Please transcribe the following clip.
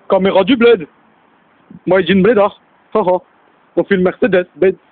Caméra du bled. Moi, j'ai une blédard. Haha. On filme Mercedes, bête.